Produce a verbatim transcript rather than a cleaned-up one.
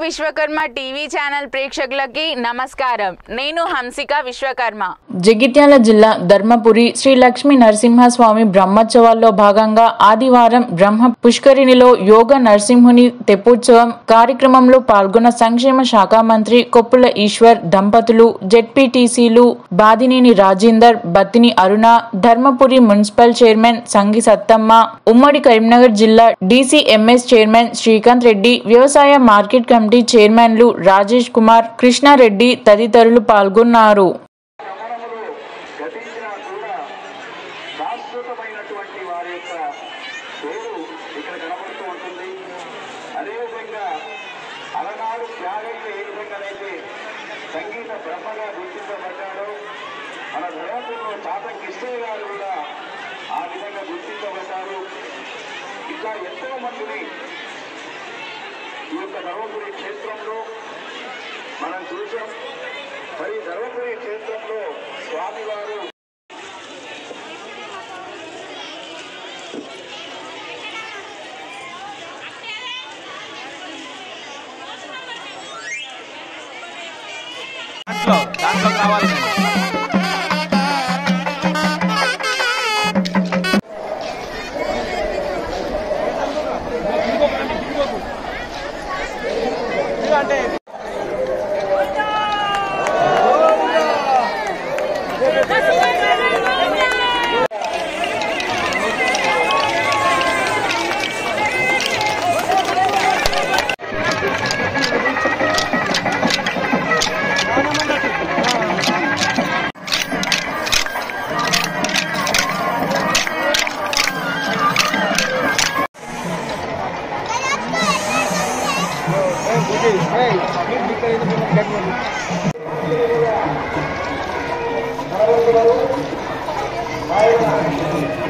Vishwakarma TV channel ప్రేక్షకులకి నమస్కారం. నేను హంసిక విశ్వకర్మ. జగిత్యాల జిల్లా ధర్మపురి శ్రీ లక్ష్మీ నరసింహస్వామి బ్రహ్మోత్సవాల్లో భాగంగా ఆదివారం బ్రహ్మ పుష్కరిణిలో యోగ నరసింహుని తెప్పోత్సవం కార్యక్రమంలో పాల్గొన్న సంక్షేమ శాఖ మంత్రి కొప్పుల ఈశ్వర్ దంపతులు, జెడ్పీటీసీలు బాదినేని రాజేందర్, బత్తిని అరుణ, ధర్మపురి మున్సిపల్ చైర్మన్ సంగి సత్తమ్మ, ఉమ్మడి కరీంనగర్ జిల్లా డీసీఎంఎస్ చైర్మన్ శ్రీకాంత్ రెడ్డి, వ్యవసాయ మార్కెట్ కమిటీ చైర్మన్లు రాజేష్ కుమార్, కృష్ణారెడ్డి తదితరులు పాల్గొన్నారు. సంగీత బ్రహ్మగా గుర్తించబడ్డాడు. మన ధర్మపురంలో తాత కిష్టయ్య గారు కూడా ఆ విధంగా గుర్తించబడ్డారు. ఇట్లా ఎంతో మందిని ఈ యొక్క ధర్మపురి క్షేత్రంలో మనం చూసాం. మరి ధర్మపురి క్షేత్రంలో స్వామివారు దాంట్లో కావాలి. అంటే Hey,